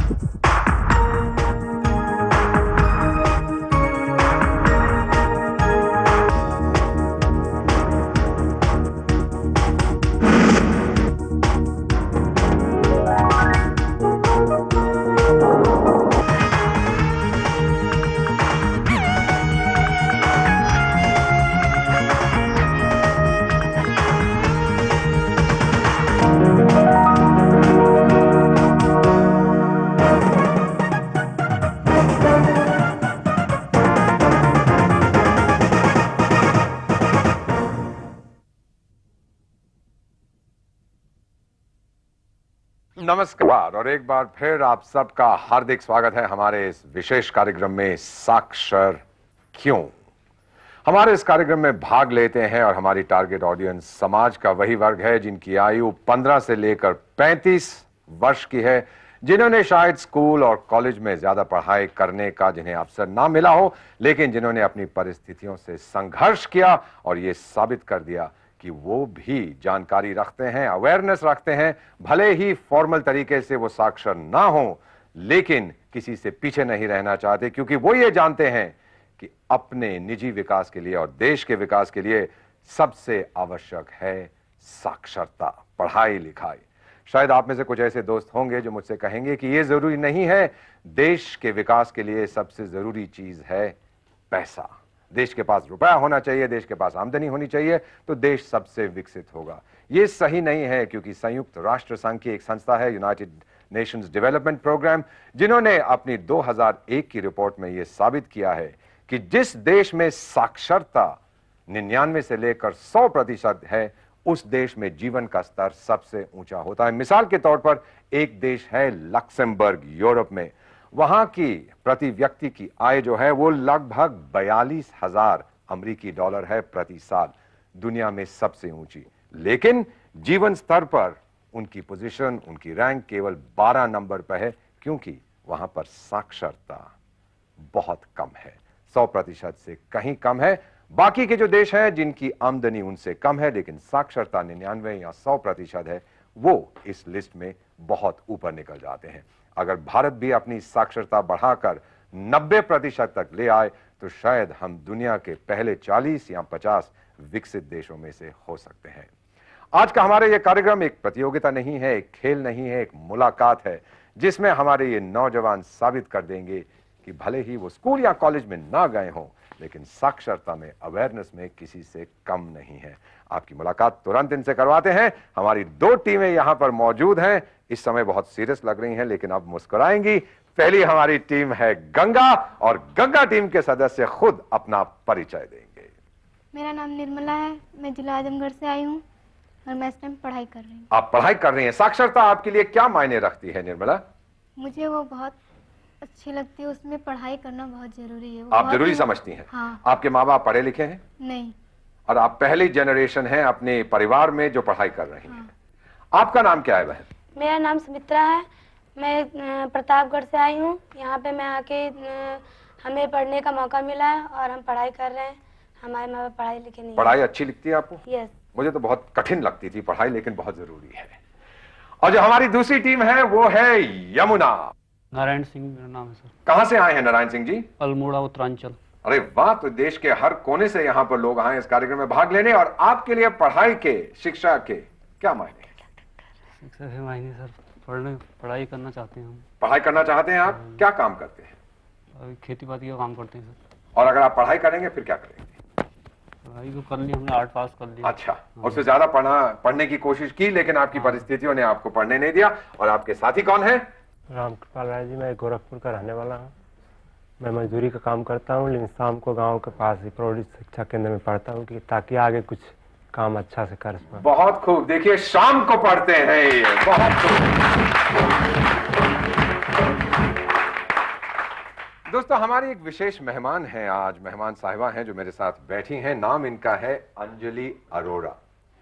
नमस्कार और एक बार फिर आप सबका हार्दिक स्वागत है हमारे इस विशेष कार्यक्रम में साक्षर क्यों। हमारे इस कार्यक्रम में भाग लेते हैं और हमारी टारगेट ऑडियंस समाज का वही वर्ग है जिनकी आयु 15 से लेकर 35 वर्ष की है, जिन्होंने शायद स्कूल और कॉलेज में ज्यादा पढ़ाई करने का जिन्हें अवसर ना मिला हो, लेकिन जिन्होंने अपनी परिस्थितियों से संघर्ष किया और ये साबित कर दिया कि वो भी जानकारी रखते हैं, अवेयरनेस रखते हैं। भले ही फॉर्मल तरीके से वो साक्षर ना हो, लेकिन किसी से पीछे नहीं रहना चाहते, क्योंकि वो ये जानते हैं कि अपने निजी विकास के लिए और देश के विकास के लिए सबसे आवश्यक है साक्षरता, पढ़ाई लिखाई। शायद आप में से कुछ ऐसे दोस्त होंगे जो मुझसे कहेंगे कि ये जरूरी नहीं है, देश के विकास के लिए सबसे जरूरी चीज है पैसा। देश के पास रुपया होना चाहिए, देश के पास आमदनी होनी चाहिए, तो देश सबसे विकसित होगा। ये सही नहीं है, क्योंकि संयुक्त राष्ट्र संघ की एक संस्था है, यूनाइटेड नेशंस डेवलपमेंट प्रोग्राम, जिन्होंने अपनी 2001 की रिपोर्ट में यह साबित किया है कि जिस देश में साक्षरता 99 से लेकर 100% है, उस देश में जीवन का स्तर सबसे ऊंचा होता है। मिसाल के तौर पर एक देश है लक्समबर्ग, यूरोप में। वहां की प्रति व्यक्ति की आय जो है वो लगभग 42,000 अमेरिकी डॉलर है प्रति साल, दुनिया में सबसे ऊंची। लेकिन जीवन स्तर पर उनकी पोजीशन, उनकी रैंक केवल 12 नंबर पर है, क्योंकि वहां पर साक्षरता बहुत कम है, 100% से कहीं कम है। बाकी के जो देश हैं जिनकी आमदनी उनसे कम है लेकिन साक्षरता 99 या 100% है, वो इस लिस्ट में बहुत ऊपर निकल जाते हैं। अगर भारत भी अपनी साक्षरता बढ़ाकर 90% तक ले आए तो शायद हम दुनिया के पहले 40 या 50 विकसित देशों में से हो सकते हैं। आज का हमारा यह कार्यक्रम एक प्रतियोगिता नहीं है, एक खेल नहीं है, एक मुलाकात है, जिसमें हमारे ये नौजवान साबित कर देंगे कि भले ही वो स्कूल या कॉलेज में ना गए हों, लेकिन साक्षरता में, अवेयरनेस में किसी से कम नहीं है। आपकी मुलाकात तुरंत इनसे करवाते हैं। हमारी 2 टीमें यहां पर मौजूद हैं, इस समय बहुत सीरियस लग रही हैं लेकिन अब मुस्कुराएंगी। पहली हमारी टीम है गंगा, और गंगा टीम के सदस्य खुद अपना परिचय देंगे। मेरा नाम निर्मला है, मैं जिला आजमगढ़ से आई हूँ और मैं इस टाइम पढ़ाई कर रही हूँ। आप पढ़ाई कर रही हैं। साक्षरता आपके लिए क्या मायने रखती है निर्मला? मुझे वो बहुत अच्छी लगती है, उसमें पढ़ाई करना बहुत जरूरी है। आप जरूरी समझती हैं? हाँ। आपके माँ बाप पढ़े लिखे हैं? नहीं। और आप पहली जनरेशन हैं अपने परिवार में जो पढ़ाई कर रही हैं। आपका नाम क्या है बहन? मेरा नाम सुमित्रा है, मैं प्रतापगढ़ से आई हूँ। यहाँ पे मैं आके हमें पढ़ने का मौका मिला है और हम पढ़ाई कर रहे हैं। हमारे माँ बाप पढ़ाई लिखे नहीं। पढ़ाई अच्छी लगती है आपको? यस। मुझे तो बहुत कठिन लगती थी पढ़ाई, लेकिन बहुत जरूरी है। और जो हमारी दूसरी टीम है वो है यमुना। नारायण सिंह मेरा नाम है सर। कहाँ से आए हैं नारायण सिंह जी? अल्मोड़ा, उत्तरांचल। अरे वाह, तो देश के हर कोने से यहाँ पर लोग आए इस कार्यक्रम में भाग लेने। और आपके लिए पढ़ाई के, शिक्षा के क्या मायने हैं? शिक्षा के मायने सर, पढ़ाई करना चाहते हैं हम। पढ़ाई करना चाहते हैं आप? क्या काम करते हैं? अभी खेती बाड़ी का काम करते हैं सर। और अगर आप पढ़ाई करेंगे फिर क्या करेंगे? पढ़ाई तो कर ली हमने, 8 पास कर लिया। अच्छा, उससे ज्यादा पढ़ने की कोशिश की, लेकिन आपकी परिस्थितियों ने आपको पढ़ने नहीं दिया। और आपके साथी कौन है? रामकृपाल राय जी, मैं गोरखपुर का रहने वाला हूँ। मैं मजदूरी का काम करता हूँ, लेकिन शाम को गांव के पास ही प्रौढ़ शिक्षा केंद्र में पढ़ता हूँ कि ताकि आगे कुछ काम अच्छा से कर पाऊं। बहुत खूब, देखिए शाम को पढ़ते हैं ये, बहुत खूब। दोस्तों, हमारी एक विशेष मेहमान है आज, मेहमान साहिबा हैं जो मेरे साथ बैठी हैं। नाम इनका है अंजलि अरोड़ा।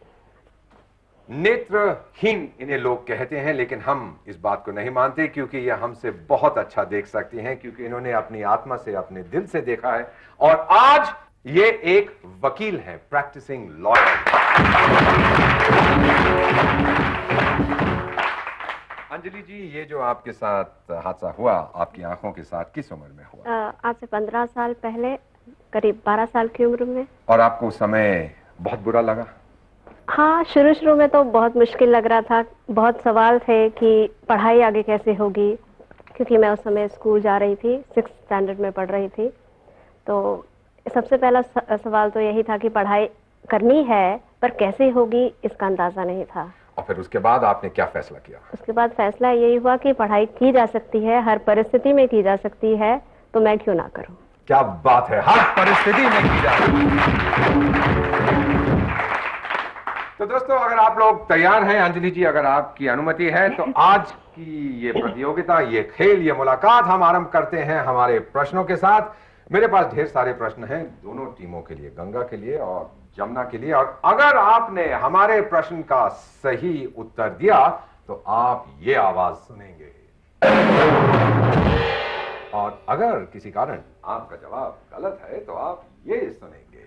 नेत्रहीन इन्हें लोग कहते हैं, लेकिन हम इस बात को नहीं मानते, क्योंकि ये हमसे बहुत अच्छा देख सकती हैं, क्योंकि इन्होंने अपनी आत्मा से, अपने दिल से देखा है। और आज ये एक वकील हैं, प्रैक्टिसिंग लॉयर। अंजलि जी, ये जो आपके साथ हादसा हुआ आपकी आंखों के साथ किस उम्र में हुआ? आज से 15 साल पहले, करीब 12 साल की उम्र में। और आपको उस समय बहुत बुरा लगा? हाँ, शुरू में तो बहुत मुश्किल लग रहा था। बहुत सवाल थे कि पढ़ाई आगे कैसे होगी, क्योंकि मैं उस समय स्कूल जा रही थी, 6th स्टैंडर्ड में पढ़ रही थी। तो सबसे पहला सवाल तो यही था कि पढ़ाई करनी है, पर कैसे होगी इसका अंदाजा नहीं था। और फिर उसके बाद आपने क्या फैसला किया? उसके बाद फैसला यही हुआ कि पढ़ाई की जा सकती है, हर परिस्थिति में की जा सकती है, तो मैं क्यों ना करूं। क्या बात है, हर परिस्थिति में की जा सकती है। तो दोस्तों, अगर आप लोग तैयार हैं, अंजलि जी अगर आपकी अनुमति है, तो आज की ये प्रतियोगिता, ये खेल, ये मुलाकात हम आरंभ करते हैं हमारे प्रश्नों के साथ। मेरे पास ढेर सारे प्रश्न हैं दोनों टीमों के लिए, गंगा के लिए और जमुना के लिए। और अगर आपने हमारे प्रश्न का सही उत्तर दिया तो आप ये आवाज सुनेंगे, और अगर किसी कारण आपका जवाब गलत है तो आप ये सुनेंगे।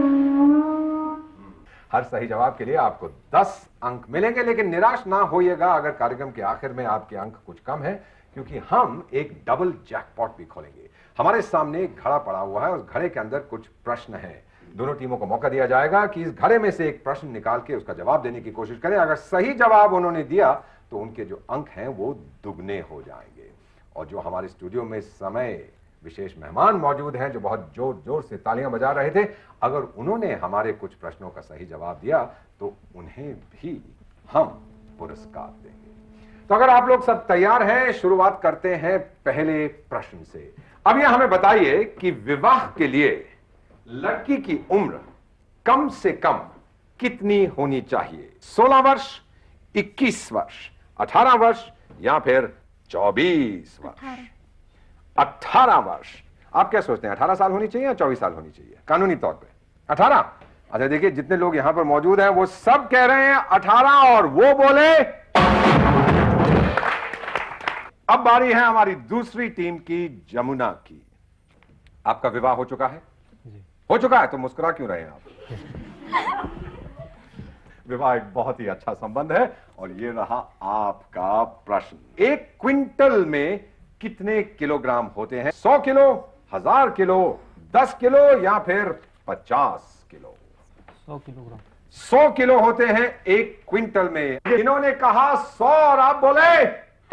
हर सही जवाब के लिए आपको 10 अंक मिलेंगे, लेकिन निराश ना होइएगा अगर कार्यक्रम के आखिर में आपके अंक कुछ कम है, क्योंकि हम एक डबल जैकपॉट भी खोलेंगे। हमारे सामने एक घड़ा पड़ा हुआ है, उस घड़े के अंदर कुछ प्रश्न हैं। दोनों टीमों को मौका दिया जाएगा कि इस घड़े में से एक प्रश्न निकाल के उसका जवाब देने की कोशिश करें। अगर सही जवाब उन्होंने दिया तो उनके जो अंक हैं वो दुगने हो जाएंगे। और जो हमारे स्टूडियो में समय विशेष मेहमान मौजूद हैं, जो बहुत जोर जोर से तालियां बजा रहे थे, अगर उन्होंने हमारे कुछ प्रश्नों का सही जवाब दिया तो उन्हें भी हम पुरस्कार देंगे। तो अगर आप लोग सब तैयार हैं, शुरुआत करते हैं पहले प्रश्न से। अब यह हमें बताइए कि विवाह के लिए लड़की की उम्र कम से कम कितनी होनी चाहिए? 16 वर्ष, 21 वर्ष, 18 वर्ष या फिर 24 वर्ष? 18 वर्ष। आप क्या सोचते हैं, 18 साल होनी चाहिए या 24 साल होनी चाहिए कानूनी तौर पे? 18? अच्छा, देखिए जितने लोग यहां पर मौजूद हैं वो सब कह रहे हैं 18, और वो बोले। अब बारी है हमारी दूसरी टीम की, जमुना की। आपका विवाह हो चुका है? हो चुका है, तो मुस्कुरा क्यों रहे हैं आप? विवाह एक बहुत ही अच्छा संबंध है। और ये रहा आपका प्रश्न। 1 क्विंटल में कितने किलोग्राम होते हैं? 100 किलो, 1000 किलो, 10 किलो या फिर 50 किलो? 100 किलोग्राम। 100 किलो होते हैं 1 क्विंटल में। इन्होंने कहा 100 और आप बोले।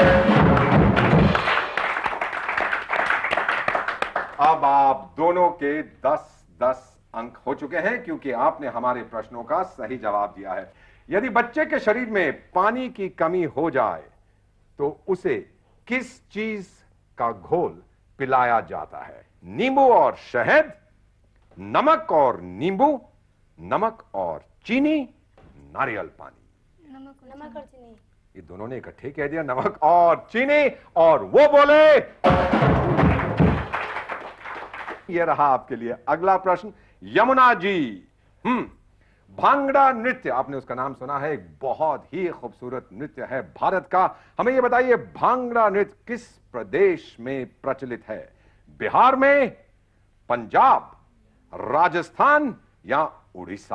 अब आप दोनों के 10-10 अंक हो चुके हैं, क्योंकि आपने हमारे प्रश्नों का सही जवाब दिया है। यदि बच्चे के शरीर में पानी की कमी हो जाए तो उसे किस चीज का घोल पिलाया जाता है? नींबू और शहद, नमक और नींबू, नमक और चीनी, नारियल पानी? नमक और चीनी। ये दोनों ने इकट्ठे कह दिया, नमक और चीनी, और वो बोले। ये रहा आपके लिए अगला प्रश्न। यमुना जी, भांगड़ा नृत्य, आपने उसका नाम सुना है, एक बहुत ही खूबसूरत नृत्य है भारत का। हमें यह बताइए, भांगड़ा नृत्य किस प्रदेश में प्रचलित है? बिहार में, पंजाब, राजस्थान या उड़ीसा?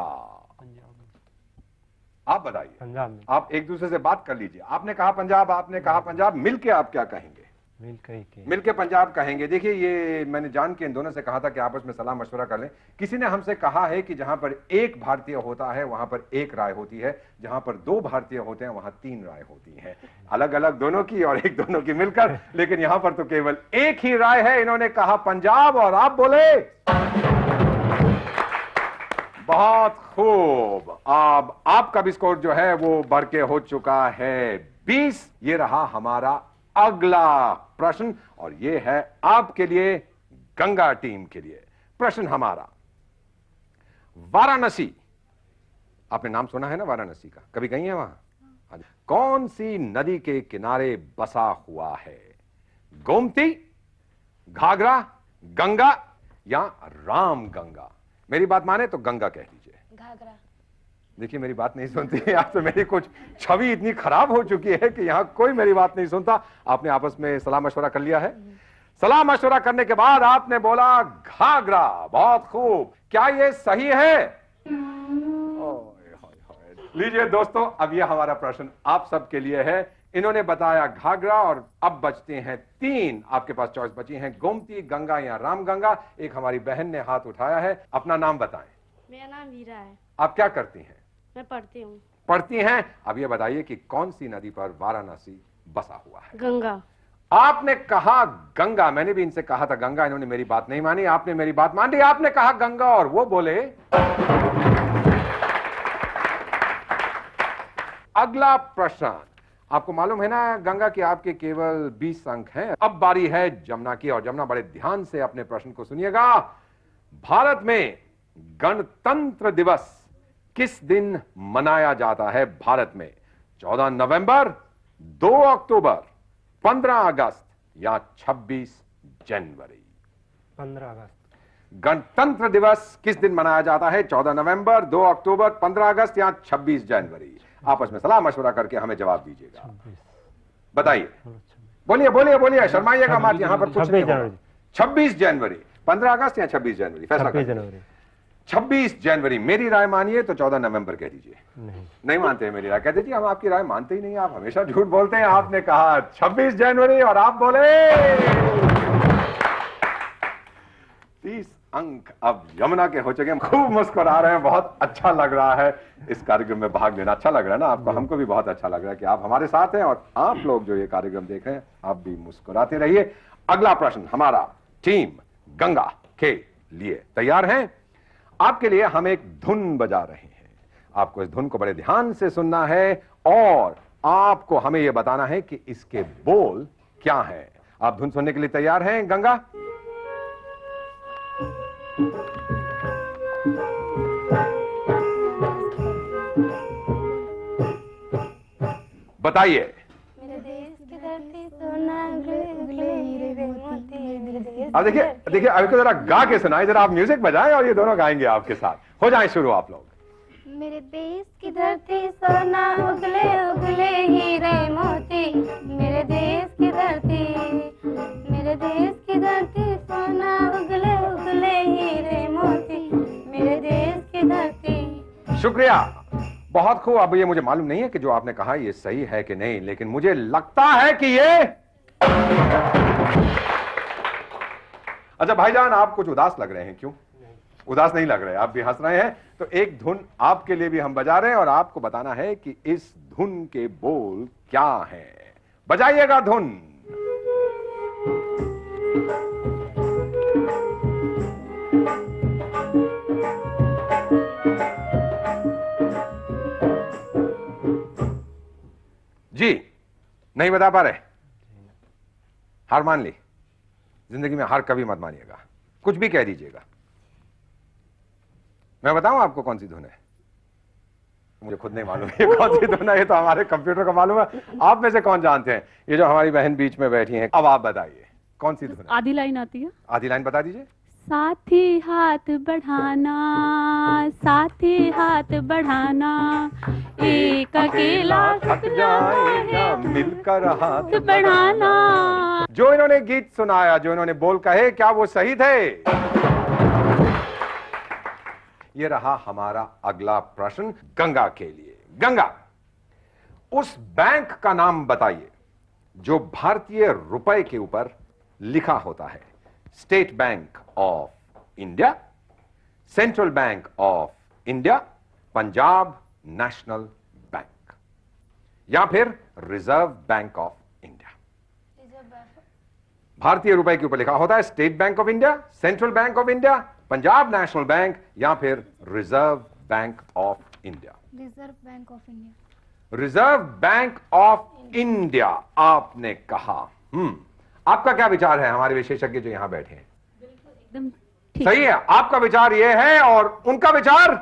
आप बताइए। पंजाब में। आप एक दूसरे से बात कर लीजिए। आपने कहा पंजाब, आपने कहा पंजाब, मिलके आप क्या कहेंगे? मिलके पंजाब कहेंगे। देखिए, ये मैंने जान के इन दोनों से कहा था कि आपस में सलाह मशवरा कर लें। किसी ने हमसे कहा है कि जहां पर एक भारतीय होता है वहां पर एक राय होती है, जहां पर 2 भारतीय होते हैं वहां 3 राय होती हैं, अलग अलग दोनों की और एक दोनों की मिलकर। लेकिन यहां पर तो केवल एक ही राय है। इन्होंने कहा पंजाब और आप बोले। बहुत खूब। अब आपका भी स्कोर जो है वो बढ़ के हो चुका है 20। ये रहा हमारा अगला प्रश्न, और ये है आपके लिए, गंगा टीम के लिए। प्रश्न हमारा, वाराणसी, आपने नाम सुना है ना वाराणसी का? कभी गई हैं वहां? कौन सी नदी के किनारे बसा हुआ है? गोमती, घाघरा, गंगा या राम गंगा? मेरी बात माने तो गंगा कह दीजिए। घाघरा। देखिए, मेरी बात नहीं सुनती। आज तो मेरी कुछ छवि इतनी खराब हो चुकी है कि यहां कोई मेरी बात नहीं सुनता। आपने आपस में सलाह मशवरा कर लिया है? सलाह मशवरा करने के बाद आपने बोला घाघरा। बहुत खूब। क्या ये सही है? लीजिए दोस्तों, अब यह हमारा प्रश्न आप सबके लिए है। इन्होंने बताया घाघरा, और अब बचते हैं 3। आपके पास चॉइस बची हैं, गोमती, गंगा या रामगंगा। एक हमारी बहन ने हाथ उठाया है, अपना नाम बताएं। मेरा नाम वीरा है। आप क्या करती हैं? मैं पढ़ती हूँ। पढ़ती हैं। अब ये बताइए कि कौन सी नदी पर वाराणसी बसा हुआ है? गंगा। आपने कहा गंगा, मैंने भी इनसे कहा था गंगा, इन्होंने मेरी बात नहीं मानी, आपने मेरी बात मान ली, आपने कहा गंगा और वो बोले। अगला प्रश्न, आपको मालूम है ना गंगा की आपके केवल 20 अंक हैं। अब बारी है जमुना की, और जमुना बड़े ध्यान से अपने प्रश्न को सुनिएगा। भारत में गणतंत्र दिवस किस दिन मनाया जाता है? भारत में 14 नवंबर, 2 अक्टूबर, 15 अगस्त या 26 जनवरी? 15 अगस्त। गणतंत्र दिवस किस दिन मनाया जाता है? 14 नवंबर, 2 अक्टूबर, 15 अगस्त या 26 जनवरी? आपस में सलाह मशवरा करके हमें जवाब दीजिएगा। बताइए, बोलिए बोलिए बोलिए, शर्माइएगा मत, यहां पर कुछ नहीं होगा। 26 जनवरी, 15 अगस्त या 26 जनवरी? फैसला 26 जनवरी। 26 जनवरी। मेरी राय मानिए तो 14 नवंबर कह दीजिए। नहीं मानते हैं मेरी राय? कहते जी हम आपकी राय मानते ही नहीं, आप हमेशा झूठ बोलते हैं। आपने कहा 26 जनवरी और आप बोले 30 अंक अब यमुना के हो चुके हैं। खूब मुस्कुरा रहे हैं, बहुत अच्छा लग रहा है इस कार्यक्रम में भाग लेना। अच्छा लग रहा है ना आपको? हमको भी बहुत अच्छा लग रहा है कि आप हमारे साथ हैं, और आप लोग जो ये कार्यक्रम देख रहे हैं आप भी मुस्कुराते रहिए। अगला प्रश्न हमारा टीम गंगा के लिए तैयार हैं? आपके लिए हम एक धुन बजा रहे हैं, आपको इस धुन को बड़े ध्यान से सुनना है और आपको हमें यह बताना है कि इसके बोल क्या हैं। आप धुन सुनने के लिए तैयार हैं गंगा? बताइए। मेरे देश की धरती सोना उगले उगले हीरे मोती। मेरे देश अब देखिए देखिए, अभी को जरा गा के सुनाए, जरा आप म्यूजिक बजाएं और ये दोनों गाएंगे आपके साथ। हो जाए शुरू आप लोग। मेरे देश की धरती सोना उगले उगले हीरे मोती। मेरे देश की धरती, मेरे देश की धरती सोना उगले उगले हीरे मोती। मेरे देश की धरती। शुक्रिया, बहुत खूब। अब ये मुझे मालूम नहीं है कि जो आपने कहा ये सही है कि नहीं, लेकिन मुझे लगता है कि ये। अच्छा भाईजान, आप कुछ उदास लग रहे हैं, क्यों? उदास नहीं लग रहे, आप भी हंस रहे हैं। तो एक धुन आपके लिए भी हम बजा रहे हैं और आपको बताना है कि इस धुन के बोल क्या हैं। बजाइएगा धुन। जी नहीं बता पा रहे? हार मान ली? जिंदगी में हार कभी मत मानिएगा, कुछ भी कह दीजिएगा। मैं बताऊं आपको कौन सी धुन है? मुझे खुद नहीं मालूम ये कौन सी धुन है, ये तो हमारे कंप्यूटर को मालूम है। आप में से कौन जानते हैं? ये जो हमारी बहन बीच में बैठी हैं। अब आप बताइए कौन सी धुन है? आधी लाइन आती है। आधी लाइन बता दीजिए। साथी हाथ बढ़ाना, साथी हाथ बढ़ाना, एक अकेला थक जाएगा, मिलकर हाथ बढ़ाना। जो इन्होंने गीत सुनाया, जो इन्होंने बोल कहे, क्या वो सही थे? ये रहा हमारा अगला प्रश्न गंगा के लिए। गंगा, उस बैंक का नाम बताइए जो भारतीय रुपए के ऊपर लिखा होता है। State bank of India, central bank of India, Punjab national bank, या फिर रिजर्व बैंक ऑफ इंडिया। भारतीय रुपए के ऊपर लिखा होता है state bank of India, central bank of India, Punjab national bank, या फिर reserve bank of India. Reserve bank of India. Reserve bank of India आपने कहा। आपका क्या विचार है? हमारे विशेषज्ञ जो यहां बैठे हैं, एकदम ठीक सही है। आपका विचार यह है और उनका विचार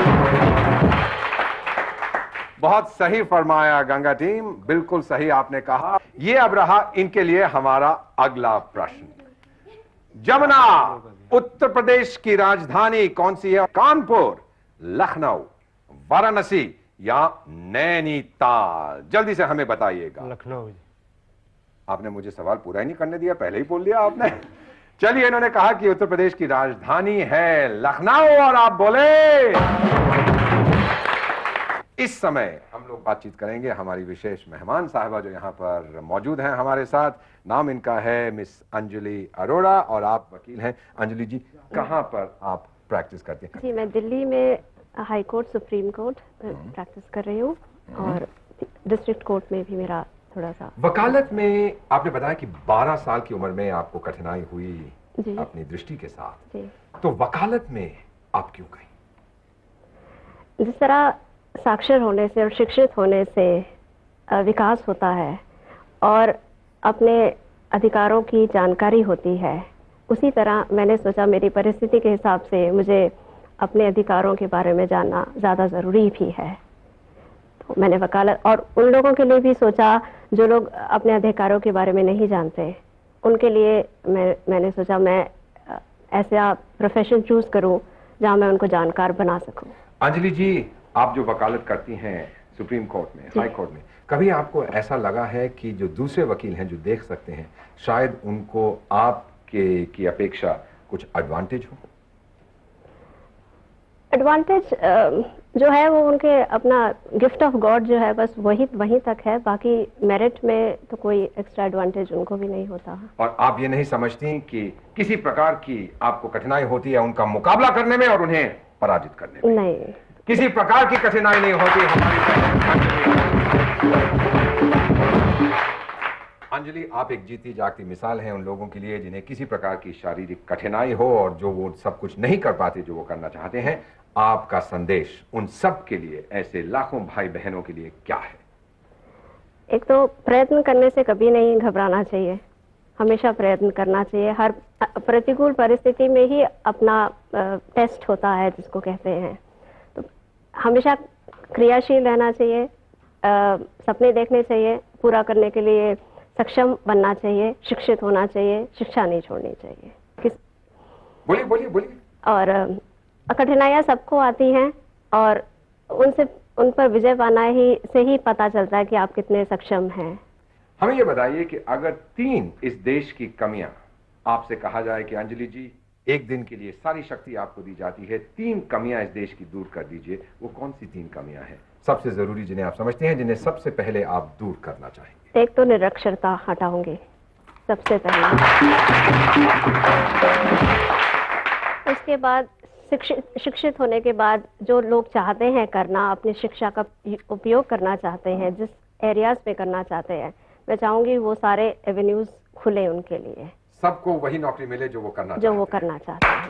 बहुत सही फरमाया गंगा टीम, बिल्कुल सही आपने कहा। यह अब रहा इनके लिए हमारा अगला प्रश्न। जमुना, उत्तर प्रदेश की राजधानी कौन सी है? कानपुर, लखनऊ, वाराणसी या नैनीताल? जल्दी से हमें बताइएगा। लखनऊ। आपने मुझे सवाल पूरा ही नहीं करने दिया, पहले ही बोल दिया आपने। चलिए, इन्होंने कहा कि उत्तर प्रदेश की राजधानी है लखनऊ और आप बोले इस समय हम लोग बातचीत करेंगे हमारी विशेष मेहमान साहिबा जो यहाँ पर मौजूद हैं हमारे साथ। नाम इनका है मिस अंजलि अरोड़ा और आप वकील हैं। अंजलि जी, कहाँ पर आप प्रैक्टिस करते हैं? जी, मैं दिल्ली में high court, supreme court practice कर रही हूँ और डिस्ट्रिक्ट कोर्ट में भी मेरा थोड़ा सा। वकालत में आपने बताया कि 12 साल की उम्र में आपको कठिनाई हुई जी। अपनी दृष्टि के साथ। जी। तो वकालत में आप क्यों गई? जिस तरह साक्षर होने से और शिक्षित होने से विकास होता है और अपने अधिकारों की जानकारी होती है, उसी तरह मैंने सोचा मेरी परिस्थिति के हिसाब से मुझे अपने अधिकारों के बारे में जानना ज़्यादा ज़रूरी भी है। तो मैंने वकालत, और उन लोगों के लिए भी सोचा जो लोग अपने अधिकारों के बारे में नहीं जानते, उनके लिए मैंने सोचा मैं ऐसा प्रोफेशन चूज करूं जहां मैं उनको जानकार बना सकूं। अंजलि जी, आप जो वकालत करती हैं सुप्रीम कोर्ट में, हाई कोर्ट में, कभी आपको ऐसा लगा है कि जो दूसरे वकील हैं जो देख सकते हैं, शायद उनको आपके की अपेक्षा कुछ एडवांटेज हो? एडवांटेज जो है वो उनके अपना गिफ्ट ऑफ गॉड जो है, बस वहीं तक है। बाकी मेरिट में तो कोई एक्स्ट्रा एडवांटेज उनको भी नहीं होता। और आप ये नहीं समझती कि किसी प्रकार की आपको कठिनाई होती है उनका मुकाबला करने में और उन्हें पराजित करने में? नहीं, किसी प्रकार की कठिनाई नहीं होती हमारी। अंजलि, आप एक जीती जागती मिसाल हैं उन लोगों के लिए जिन्हें किसी प्रकार की शारीरिक कठिनाई हो और जो वो सब कुछ नहीं कर पाते जो वो करना चाहते हैं। आपका संदेश उन सब के लिए, ऐसे लाखों भाई बहनों के लिए क्या है? एक तो प्रयत्न करने से कभी नहीं घबराना चाहिए, हमेशा प्रयत्न करना चाहिए। हर प्रतिकूल परिस्थिति में ही अपना टेस्ट होता है जिसको कहते हैं। तो हमेशा क्रियाशील रहना चाहिए, सपने देखने चाहिए, पूरा करने के लिए सक्षम बनना चाहिए, शिक्षित होना चाहिए, शिक्षा नहीं छोड़नी चाहिए। बोलिए बोलिए बोलिए। और कठिनाइयाँ सबको आती हैं और उन पर विजय पाना से ही पता चलता है कि आप कितने सक्षम हैं। हमें ये बताइए कि अगर 3 इस देश की कमियां आपसे कहा जाए कि अंजलि जी, एक दिन के लिए सारी शक्ति आपको दी जाती है, 3 कमियां इस देश की दूर कर दीजिए, वो कौन सी 3 कमियां हैं सबसे जरूरी, जिन्हें आप समझते हैं, जिन्हें सबसे पहले आप दूर करना चाहेंगे? एक तो निरक्षरता हटाऊंगी सबसे पहले। उसके बाद शिक्षित होने के बाद जो लोग चाहते हैं करना, अपनी शिक्षा का उपयोग करना चाहते हैं, जिस एरियाज पे करना चाहते हैं, मैं चाहूंगी वो सारे एवेन्यूज खुले उनके लिए, सबको वही नौकरी मिले जो वो करना चाहते हैं।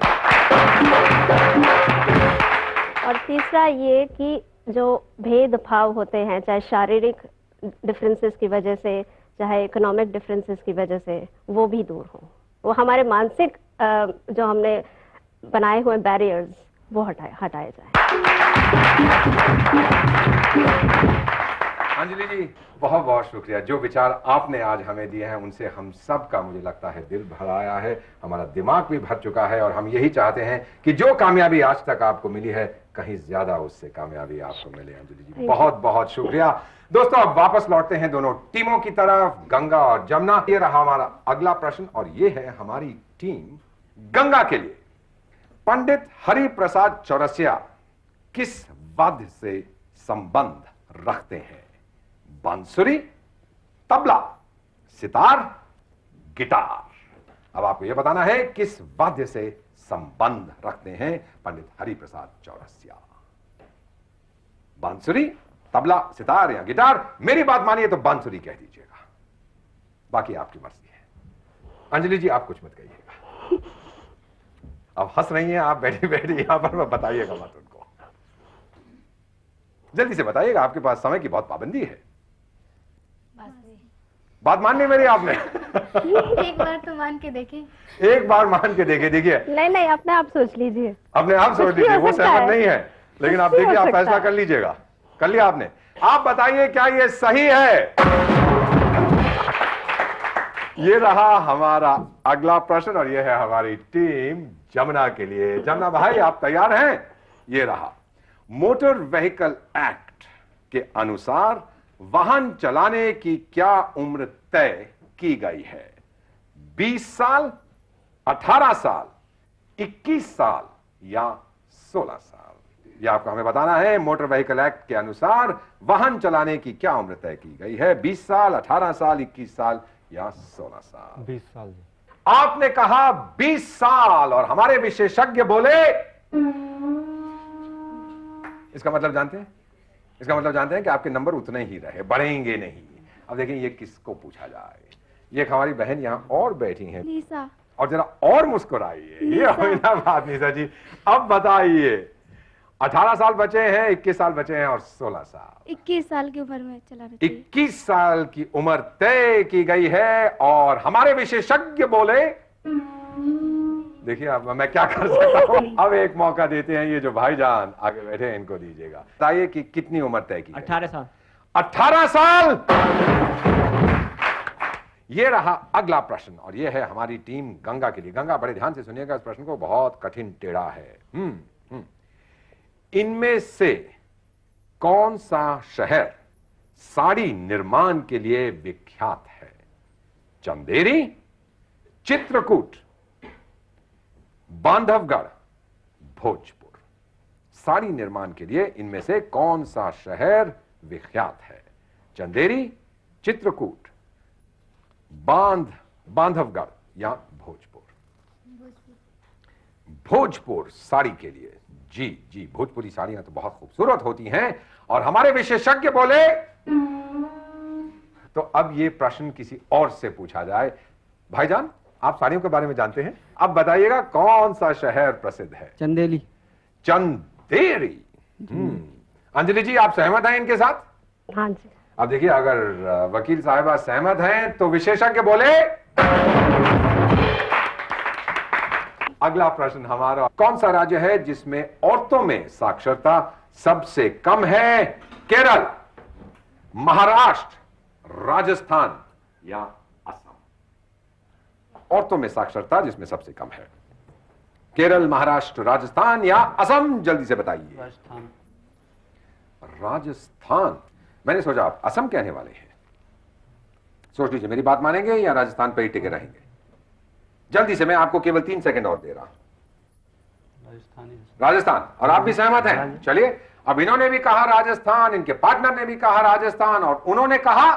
और तीसरा ये कि जो भेदभाव होते हैं, चाहे शारीरिक डिफरेंसेस की वजह से, चाहे इकोनॉमिक डिफरेंसेस की वजह से, वो भी दूर हो। वो हमारे मानसिक जो हमने बनाए हुए बैरियर्स, वो हटाए जाए। अंजलि जी, बहुत बहुत शुक्रिया। जो विचार आपने आज हमें दिए हैं उनसे हम सब का, मुझे लगता है, दिल भर आया है, हमारा दिमाग भी भर चुका है और हम यही चाहते हैं कि जो कामयाबी आज तक आपको मिली है, कहीं ज्यादा उससे कामयाबी आपको मिले। अंजलि जी, बहुत बहुत शुक्रिया। दोस्तों, अब वापस लौटते हैं दोनों टीमों की तरफ, गंगा और जमुना। ये रहा हमारा अगला प्रश्न और ये है हमारी टीम गंगा के लिए। पंडित हरि प्रसाद चौरसिया किस वाद्य से संबंध रखते हैं? बांसुरी, तबला, सितार, गिटार। अब आपको यह बताना है किस वाद्य से संबंध रखते हैं पंडित हरि प्रसाद चौरसिया। बांसुरी, तबला, सितार या गिटार? मेरी बात मानिए तो बांसुरी कह दीजिएगा, बाकी आपकी मर्जी है। अंजलि जी, आप कुछ मत कहिएगा। अब हंस रही हैं आप बैठी बैठी यहां पर, बताइएगा मत उनको, जल्दी से बताइएगा, आपके पास समय की बहुत पाबंदी है। बात माननी मेरी आपने? एक बार तो मान के देखिए। एक बार मान के देखिए। नहीं, अपने आप सोच लीजिए। अपने आप सोच लीजिए, वो सहमत नहीं है, लेकिन आप देखिए, आप फैसला कर लीजिएगा। कर लिया आपने? आप बताइए क्या ये सही है? ये रहा हमारा अगला प्रश्न और ये है हमारी टीम जमुना के लिए। जमुना भाई, आप तैयार हैं? ये रहा। मोटर व्हीकल एक्ट के अनुसार वाहन चलाने की क्या उम्र तय की गई है? 20 साल, 18 साल, 21 साल या 16 साल? ये आपको हमें बताना है। मोटर व्हीकल एक्ट के अनुसार वाहन चलाने की क्या उम्र तय की गई है? 20 साल, 18 साल, 21 साल या 16 साल? 20 साल जी। आपने कहा 20 साल और हमारे विशेषज्ञ बोले, इसका मतलब जानते हैं? इसका मतलब जानते हैं कि आपके नंबर उतने ही रहे, बढ़ेंगे नहीं। अब देखें ये किसको पूछा जाए। ये हमारी बहन यहां और बैठी हैं लीसा। और जरा और मुस्कुराइए। ये हुई ना बात लीसा जी। अब बताइए, 18 साल बचे हैं, 21 साल बचे हैं और 16 साल। 21 साल की उम्र में चलाना चाहिए। 21 साल की उम्र तय की गई है और हमारे विशेषज्ञ बोले, देखिए अब मैं क्या कर सकता हूं। अब एक मौका देते हैं, ये जो भाईजान आगे बैठे हैं इनको दीजिएगा। बताइए कि कितनी उम्र तय की? 18 साल। 18 साल। ये रहा अगला प्रश्न और ये है हमारी टीम गंगा के लिए। गंगा बड़े ध्यान से सुनिएगा इस प्रश्न को, बहुत कठिन टेढ़ा है। इनमें से कौन सा शहर साड़ी निर्माण के लिए विख्यात है? चंदेरी, चित्रकूट, बांधवगढ़, भोजपुर। साड़ी निर्माण के लिए इनमें से कौन सा शहर विख्यात है? चंदेरी, चित्रकूट, बांधवगढ़ या भोजपुर? भोजपुर साड़ी के लिए। जी जी, भोजपुरी साड़ियां तो बहुत खूबसूरत होती हैं और हमारे विशेषज्ञ बोले। तो अब ये प्रश्न किसी और से पूछा जाए। भाईजान, आप साड़ियों के बारे में जानते हैं, अब बताइएगा कौन सा शहर प्रसिद्ध है? चंदेली। चंदेरी। अंजलि जी, आप सहमत हैं इनके साथ? हाँ जी। अब देखिए, अगर वकील साहिबा सहमत हैं तो विशेषज्ञ बोले। अगला प्रश्न हमारा, कौन सा राज्य है जिसमें औरतों में साक्षरता सबसे कम है? केरल, महाराष्ट्र, राजस्थान या असम? औरतों में साक्षरता जिसमें सबसे कम है, केरल, महाराष्ट्र, राजस्थान या असम? जल्दी से बताइए। राजस्थान। राजस्थान। मैंने सोचा आप असम कहने वाले हैं। सोच लीजिए, मेरी बात मानेंगे या राजस्थान पर ही टिके रहेंगे? जल्दी से, मैं आपको केवल 3 सेकंड और दे रहा हूं। राजस्थान। और आप भी सहमत हैं? चलिए, अब इन्होंने भी कहा राजस्थान, इनके पार्टनर ने भी कहा राजस्थान और उन्होंने कहा।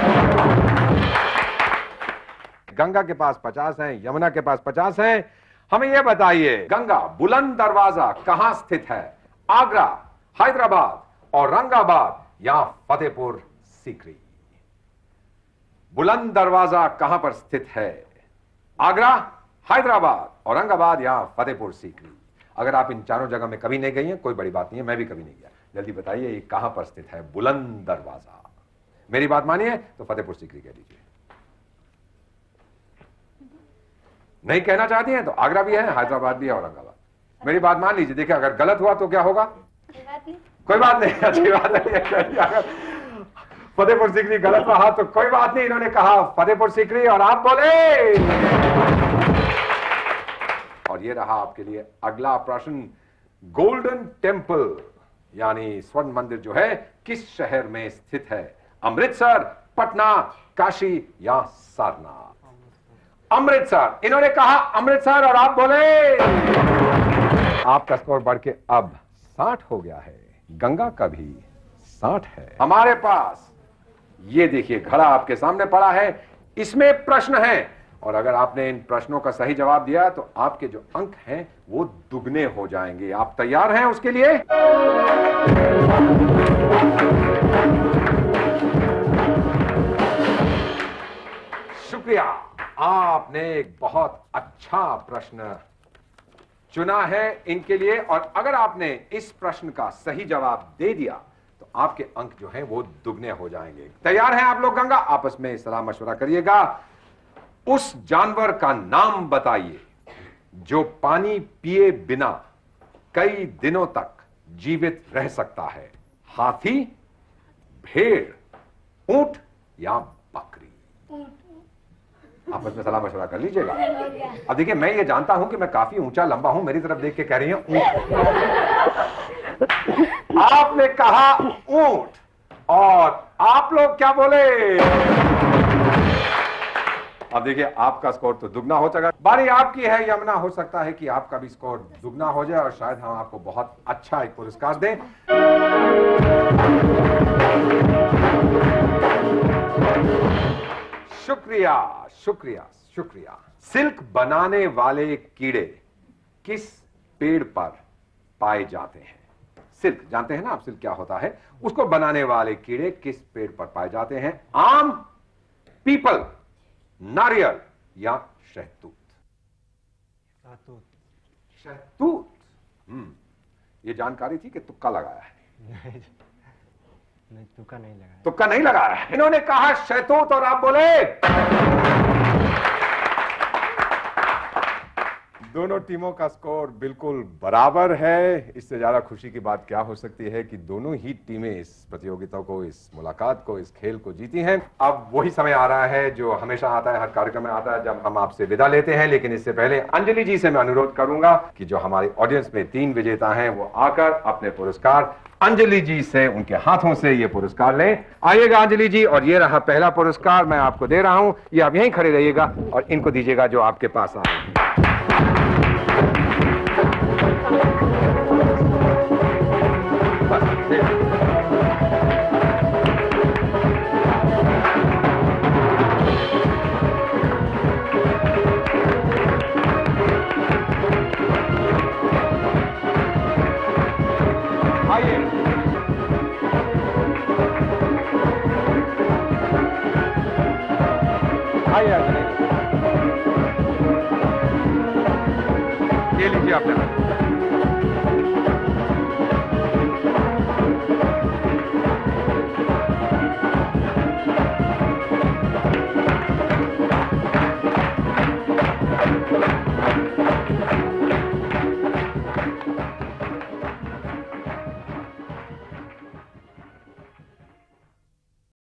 गंगा के पास 50 हैं, यमुना के पास 50 हैं। हमें यह बताइए, गंगा बुलंद दरवाजा कहां स्थित है? आगरा, हैदराबाद, औरंगाबाद या फतेहपुर सीकरी? बुलंद दरवाजा कहां पर स्थित है? आगरा, हैदराबाद, औरंगाबाद या फतेहपुर सीकरी? अगर आप इन चारों जगह में कभी नहीं गई हैं, कोई बड़ी बात नहीं है, मैं भी कभी नहीं गया। जल्दी बताइए, ये कहां पर स्थित है बुलंद दरवाजा? मेरी बात मानिए तो फतेहपुर सीकरी कह दीजिए। नहीं कहना चाहती हैं तो आगरा भी है, हैदराबाद भी है, औरंगाबाद। मेरी बात मान लीजिए। देखिए, अगर गलत हुआ तो क्या होगा? कोई बात नहीं, अच्छी बात है। फतेहपुर सीकरी गलत रहा तो कोई बात नहीं, इन्होंने कहा फतेहपुर सीकरी और आप बोले। और ये रहा आपके लिए अगला प्रश्न, गोल्डन टेम्पल यानी स्वर्ण मंदिर जो है किस शहर में स्थित है? अमृतसर, पटना, काशी या सारनाथ? अमृतसर। इन्होंने कहा अमृतसर और आप बोले। आपका स्कोर बढ़ के अब 60 हो गया है, गंगा का भी 60 है। हमारे पास ये देखिए घड़ा आपके सामने पड़ा है, इसमें प्रश्न है और अगर आपने इन प्रश्नों का सही जवाब दिया तो आपके जो अंक हैं वो दुगने हो जाएंगे। आप तैयार हैं उसके लिए? शुक्रिया, आपने एक बहुत अच्छा प्रश्न चुना है इनके लिए और अगर आपने इस प्रश्न का सही जवाब दे दिया तो आपके अंक जो हैं वो दुगने हो जाएंगे। तैयार हैं आप लोग गंगा? आपस में सलाह मशवरा करिएगा। उस जानवर का नाम बताइए जो पानी पिए बिना कई दिनों तक जीवित रह सकता है। हाथी, भेड़, ऊंट या बकरी? आपस में सलाह मशवरा कर लीजिएगा। अब देखिए, मैं ये जानता हूं कि मैं काफी ऊंचा लंबा हूं, मेरी तरफ देख के कह रही हैं ऊंट। आपने कहा ऊंट और आप लोग क्या बोले? अब देखिए आपका स्कोर तो दुगना हो चुका। बारी आपकी है यमुना, हो सकता है कि आपका भी स्कोर दुगना हो जाए और शायद हम आपको बहुत अच्छा एक पुरस्कार दें। शुक्रिया शुक्रिया शुक्रिया। सिल्क बनाने वाले कीड़े किस पेड़ पर पाए जाते हैं? सिल्क जानते हैं ना आप, सिल्क क्या होता है? उसको बनाने वाले कीड़े किस पेड़ पर पाए जाते हैं? आम, पीपल, नारियल या शहतूत? शहतूत। ये जानकारी थी कि तुक्का लगाया है? नहीं, तुक्का नहीं लगाया। तुक्का नहीं लगाया है। इन्होंने कहा शहतूत और आप बोले। दोनों टीमों का स्कोर बिल्कुल बराबर है। इससे ज्यादा खुशी की बात क्या हो सकती है कि दोनों ही टीमें इस प्रतियोगिता को, इस मुलाकात को, इस खेल को जीती हैं। अब वही समय आ रहा है जो हमेशा आता है, हर कार्यक्रम में आता है, जब हम आपसे विदा लेते हैं। लेकिन इससे पहले अंजलि जी से मैं अनुरोध करूंगा कि जो हमारी ऑडियंस में 3 विजेता हैं वो आकर अपने पुरस्कार अंजलि जी से, उनके हाथों से ये पुरस्कार लें। आइएगा अंजलि जी, और ये रहा पहला पुरस्कार मैं आपको दे रहा हूं। ये आप यहीं खड़े रहिएगा और इनको दीजिएगा जो आपके पास आ रहे हैं। ये लीजिए आपने।